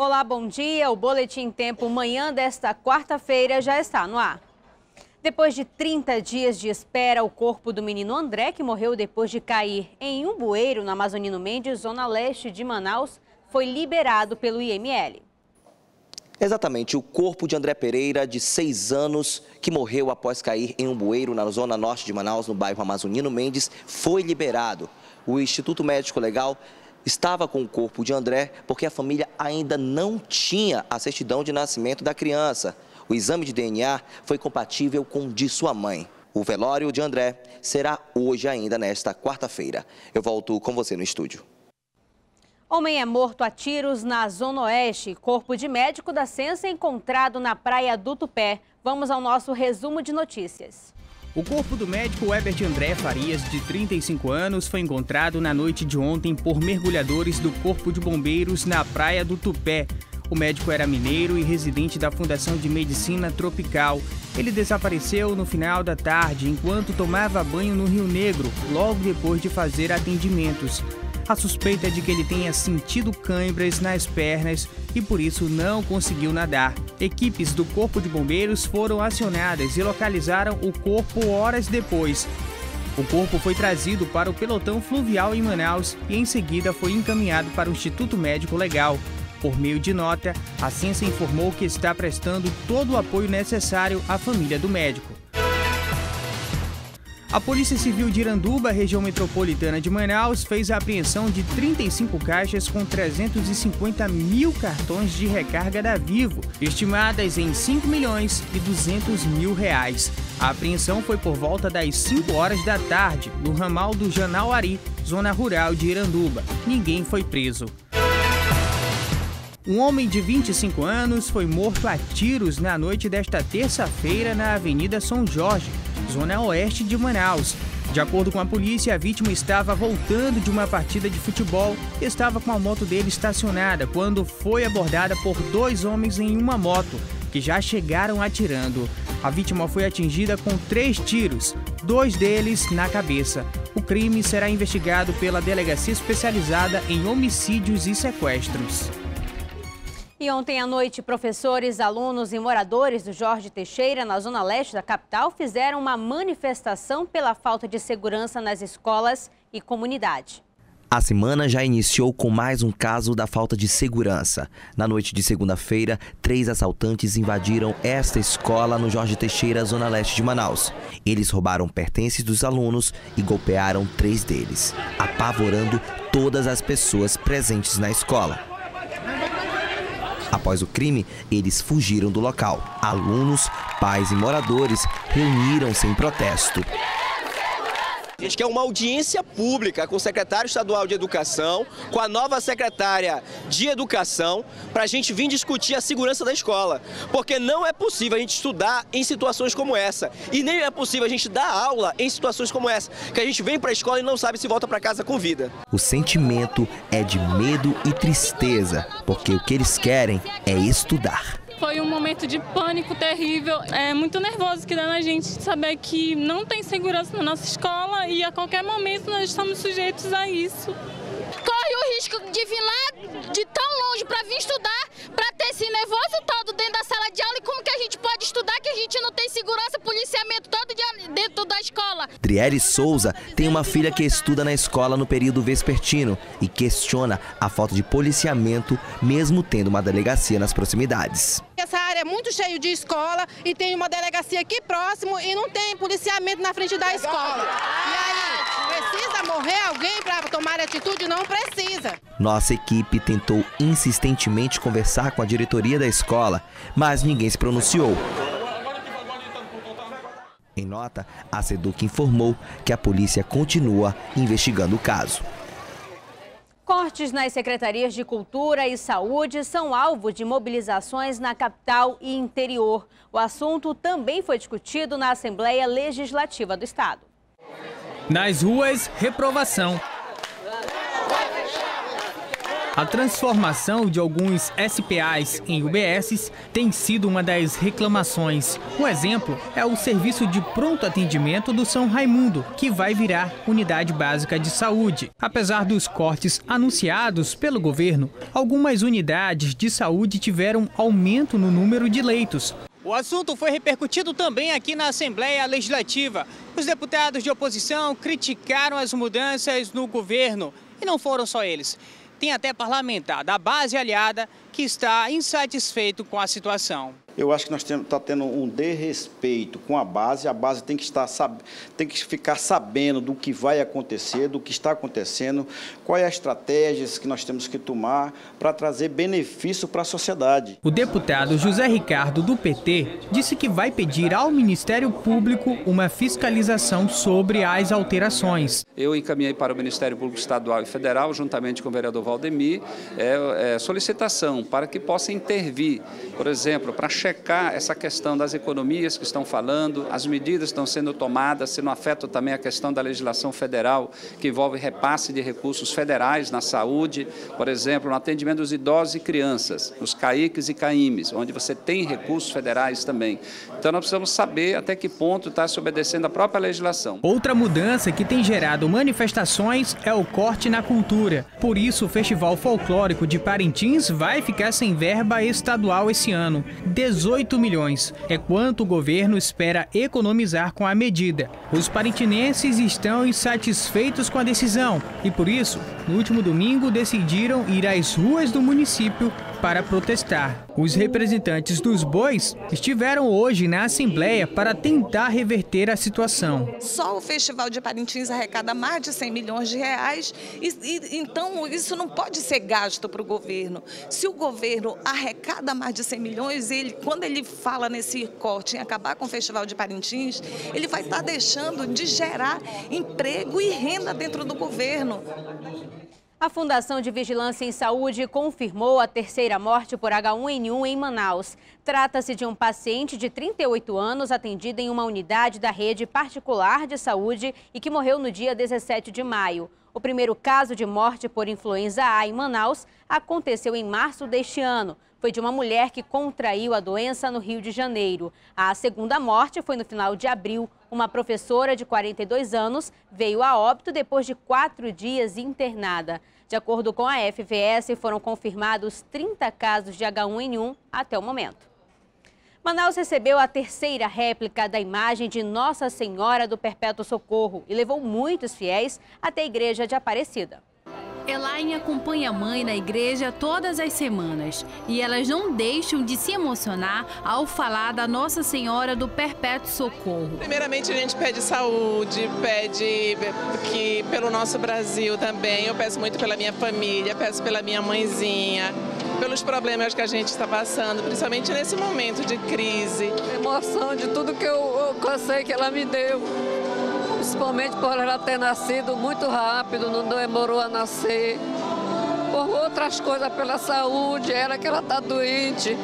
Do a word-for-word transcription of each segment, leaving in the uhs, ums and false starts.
Olá, bom dia. O Boletim Tempo manhã desta quarta-feira já está no ar. Depois de trinta dias de espera, o corpo do menino André, que morreu depois de cair em um bueiro na Amazonino Mendes, zona leste de Manaus, foi liberado pelo I M L. Exatamente, o corpo de André Pereira, de seis anos, que morreu após cair em um bueiro na zona norte de Manaus, no bairro Amazonino Mendes, foi liberado. O Instituto Médico Legal estava com o corpo de André porque a família ainda não tinha a certidão de nascimento da criança. O exame de D N A foi compatível com o de sua mãe. O velório de André será hoje ainda, nesta quarta-feira. Eu volto com você no estúdio. Homem é morto a tiros na Zona Oeste. Corpo de médico da Sensa encontrado na praia do Tupé. Vamos ao nosso resumo de notícias. O corpo do médico Herbert André Farias, de trinta e cinco anos, foi encontrado na noite de ontem por mergulhadores do Corpo de Bombeiros na praia do Tupé. O médico era mineiro e residente da Fundação de Medicina Tropical. Ele desapareceu no final da tarde enquanto tomava banho no Rio Negro, logo depois de fazer atendimentos. A suspeita é de que ele tenha sentido cãibras nas pernas e por isso não conseguiu nadar. Equipes do Corpo de Bombeiros foram acionadas e localizaram o corpo horas depois. O corpo foi trazido para o pelotão fluvial em Manaus e em seguida foi encaminhado para o Instituto Médico Legal. Por meio de nota, a Sensa informou que está prestando todo o apoio necessário à família do médico. A Polícia Civil de Iranduba, região metropolitana de Manaus, fez a apreensão de trinta e cinco caixas com trezentos e cinquenta mil cartões de recarga da Vivo, estimadas em cinco milhões e duzentos mil reais. A apreensão foi por volta das cinco horas da tarde, no ramal do Janauari, zona rural de Iranduba. Ninguém foi preso. Um homem de vinte e cinco anos foi morto a tiros na noite desta terça-feira na Avenida São Jorge, zona oeste de Manaus. De acordo com a polícia, a vítima estava voltando de uma partida de futebol e estava com a moto dele estacionada quando foi abordada por dois homens em uma moto, que já chegaram atirando. A vítima foi atingida com três tiros, dois deles na cabeça. O crime será investigado pela Delegacia Especializada em Homicídios e Sequestros. E ontem à noite, professores, alunos e moradores do Jorge Teixeira, na zona leste da capital, fizeram uma manifestação pela falta de segurança nas escolas e comunidade. A semana já iniciou com mais um caso da falta de segurança. Na noite de segunda-feira, três assaltantes invadiram esta escola no Jorge Teixeira, zona leste de Manaus. Eles roubaram pertences dos alunos e golpearam três deles, apavorando todas as pessoas presentes na escola. Após o crime, eles fugiram do local. Alunos, pais e moradores reuniram-se em protesto. A gente quer uma audiência pública com o secretário estadual de Educação, com a nova secretária de Educação, para a gente vir discutir a segurança da escola. Porque não é possível a gente estudar em situações como essa. E nem é possível a gente dar aula em situações como essa. Que a gente vem para a escola e não sabe se volta para casa com vida. O sentimento é de medo e tristeza, porque o que eles querem é estudar. Foi um momento de pânico terrível, é muito nervoso que dá na gente saber que não tem segurança na nossa escola e a qualquer momento nós estamos sujeitos a isso. Corre o risco de vir lá de tão longe para vir estudar, para ter esse nervoso todo dentro da sala de aula, e como que a gente pode estudar que a gente não tem segurança, policiamento todo dia dentro da escola. Triere Souza tem uma filha que estuda na escola no período vespertino e questiona a falta de policiamento, mesmo tendo uma delegacia nas proximidades. Essa área é muito cheia de escola e tem uma delegacia aqui próximo e não tem policiamento na frente da escola. E aí, precisa morrer alguém para tomar atitude? Não precisa. Nossa equipe tentou insistentemente conversar com a diretoria da escola, mas ninguém se pronunciou. Em nota, a SEDUC informou que a polícia continua investigando o caso. Cortes nas secretarias de Cultura e Saúde são alvo de mobilizações na capital e interior. O assunto também foi discutido na Assembleia Legislativa do Estado. Nas ruas, reprovação. A transformação de alguns S P As em U B Ss tem sido uma das reclamações. Um exemplo é o Serviço de Pronto Atendimento do São Raimundo, que vai virar Unidade Básica de Saúde. Apesar dos cortes anunciados pelo governo, algumas unidades de saúde tiveram aumento no número de leitos. O assunto foi repercutido também aqui na Assembleia Legislativa. Os deputados de oposição criticaram as mudanças no governo. E não foram só eles. Tem até parlamentar da base aliada que está insatisfeito com a situação. Eu acho que nós temos tá tendo um desrespeito com a base. A base tem que estar tem que ficar sabendo do que vai acontecer, do que está acontecendo, quais as estratégias que nós temos que tomar para trazer benefício para a sociedade. O deputado José Ricardo do P T disse que vai pedir ao Ministério Público uma fiscalização sobre as alterações. Eu encaminhei para o Ministério Público Estadual e Federal, juntamente com o vereador Valdemir, é, é, solicitação para que possa intervir, por exemplo, para checar essa questão das economias que estão falando, as medidas que estão sendo tomadas, se não afeta também a questão da legislação federal, que envolve repasse de recursos federais na saúde, por exemplo, no atendimento dos idosos e crianças, nos CAICs e CAIMs, onde você tem recursos federais também. Então nós precisamos saber até que ponto está se obedecendo a própria legislação. Outra mudança que tem gerado manifestações é o corte na cultura. Por isso, o Festival Folclórico de Parintins vai ficar sem verba estadual esse ano. dezoito milhões é quanto o governo espera economizar com a medida. Os parintinenses estão insatisfeitos com a decisão e, por isso, no último domingo decidiram ir às ruas do município para protestar. Os representantes dos bois estiveram hoje na Assembleia para tentar reverter a situação. Só o Festival de Parintins arrecada mais de cem milhões de reais e, e então isso não pode ser gasto para o governo. Se o governo arrecada mais de cem milhões, ele, quando ele fala nesse corte em acabar com o Festival de Parintins, ele vai estar deixando de gerar emprego e renda dentro do governo. A Fundação de Vigilância em Saúde confirmou a terceira morte por H um N um em Manaus. Trata-se de um paciente de trinta e oito anos atendido em uma unidade da rede particular de saúde e que morreu no dia dezessete de maio. O primeiro caso de morte por influenza A em Manaus aconteceu em março deste ano. Foi de uma mulher que contraiu a doença no Rio de Janeiro. A segunda morte foi no final de abril. Uma professora de quarenta e dois anos veio a óbito depois de quatro dias internada. De acordo com a F V S, foram confirmados trinta casos de H um N um até o momento. Manaus recebeu a terceira réplica da imagem de Nossa Senhora do Perpétuo Socorro e levou muitos fiéis até a igreja de Aparecida. Elaine acompanha a mãe na igreja todas as semanas e elas não deixam de se emocionar ao falar da Nossa Senhora do Perpétuo Socorro. Primeiramente a gente pede saúde, pede que pelo nosso Brasil também, eu peço muito pela minha família, peço pela minha mãezinha, pelos problemas que a gente está passando, principalmente nesse momento de crise. Emoção de tudo que eu, eu sei que ela me deu. Principalmente por ela ter nascido muito rápido, não demorou a nascer. Por outras coisas, pela saúde, ela que ela está doente.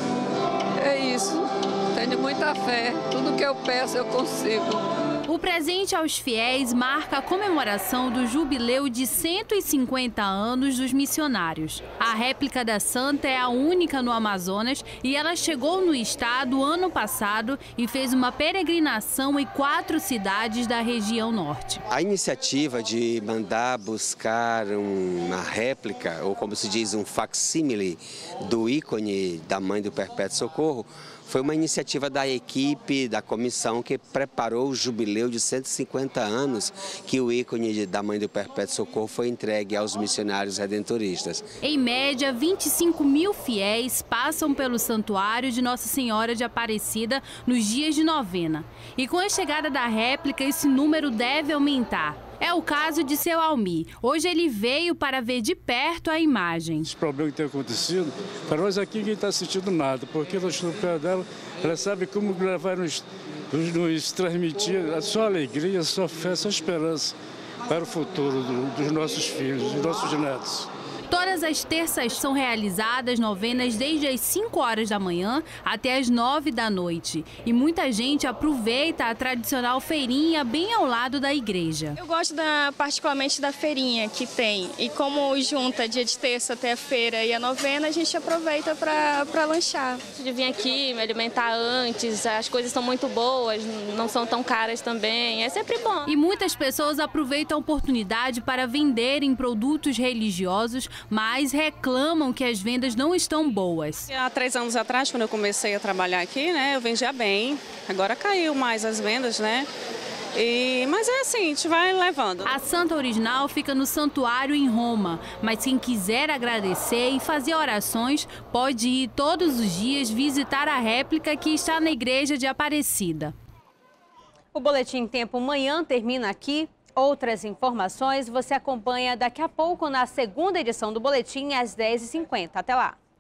É isso. Tenho muita fé. Tudo que eu peço, eu consigo. O presente aos fiéis marca a comemoração do jubileu de cento e cinquenta anos dos missionários. A réplica da santa é a única no Amazonas e ela chegou no estado ano passado e fez uma peregrinação em quatro cidades da região norte. A iniciativa de mandar buscar uma réplica, ou como se diz, um facsímile do ícone da Mãe do Perpétuo Socorro, foi uma iniciativa da equipe, da comissão que preparou o jubileu de cento e cinquenta anos que o ícone da Mãe do Perpétuo Socorro foi entregue aos missionários redentoristas. Em média, vinte e cinco mil fiéis passam pelo santuário de Nossa Senhora de Aparecida nos dias de novena. E com a chegada da réplica, esse número deve aumentar. É o caso de seu Almir. Hoje ele veio para ver de perto a imagem. Os problemas que têm acontecido, para nós aqui ninguém está assistindo nada, porque nós estamos perto dela, ela sabe como levar nos, nos, nos transmitir a sua alegria, a sua fé, a sua esperança para o futuro do, dos nossos filhos, dos nossos netos. Todas Todas as terças são realizadas novenas desde as cinco horas da manhã até as nove da noite. E muita gente aproveita a tradicional feirinha bem ao lado da igreja. Eu gosto da, particularmente da feirinha que tem. E como junta dia de terça até a feira e a novena, a gente aproveita para lanchar. De vir aqui, me alimentar antes, as coisas são muito boas, não são tão caras também, é sempre bom. E muitas pessoas aproveitam a oportunidade para venderem produtos religiosos, mas reclamam que as vendas não estão boas. Há três anos atrás, quando eu comecei a trabalhar aqui, né, eu vendia bem, agora caiu mais as vendas, né? E, mas é assim, a gente vai levando. A Santa original fica no santuário em Roma, mas quem quiser agradecer e fazer orações pode ir todos os dias visitar a réplica que está na igreja de Aparecida. O Boletim Tempo Manhã termina aqui. Outras informações você acompanha daqui a pouco na segunda edição do Boletim às dez e cinquenta. Até lá!